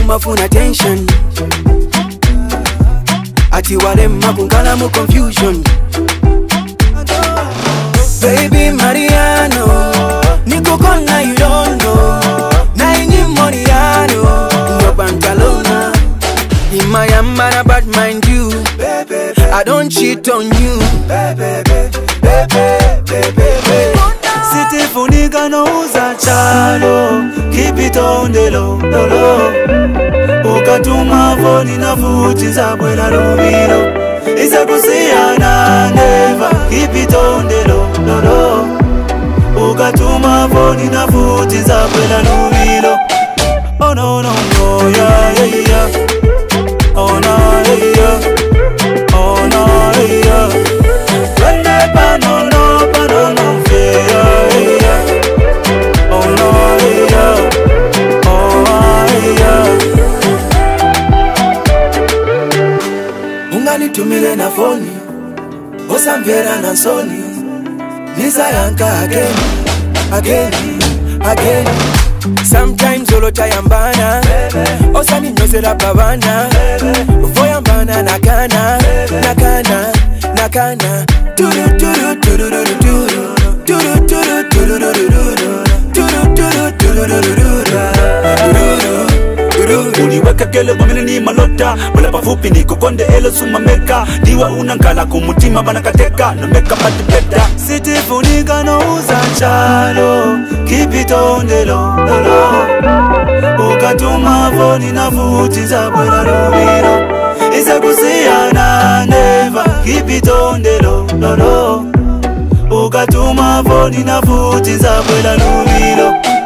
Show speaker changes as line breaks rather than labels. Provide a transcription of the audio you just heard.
mafuna attention. Ati wale makungala mu confusion. Baby Mariano, Nico Kona you don't know. Naini Moriano, no Pantalona. In my amana but mind you, I don't cheat on you.
City funika no uza chalo, keep it on the low, low. Ukatuma voni na futi za bwela lumilo. Isa kusiana never, keep it on the low, low. Ukatuma voni na futi za bwela lumilo. Oh no no no, yeah yeah yeah. Oh no yeah, oh no yeah. When they no fear, yeah. Oh no yeah, oh yeah.
Ungani tumile na phone, osambera na soni. Niza yanka again. Sometimes olo tayambana, osani nyosera pavana. Voyambana nakana.
Uliweka kele wamile ni malota, wala pafupi ni kukonde elo sumameka. Diwa unankala kumutima banakateka, no meka pati peta. City funika no uza chalo, keep it on the low. Ukatuma voni na futi za bwela lumilo. Isa kusiana never, keep it on the low. Ukatuma voni na futi za bwela lumilo.